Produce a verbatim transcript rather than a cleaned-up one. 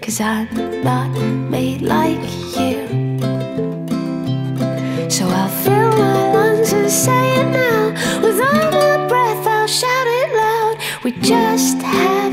'cause I'm not made like you. So I'll fill my lungs and say it now. With all my breath I'll shout it loud. We just had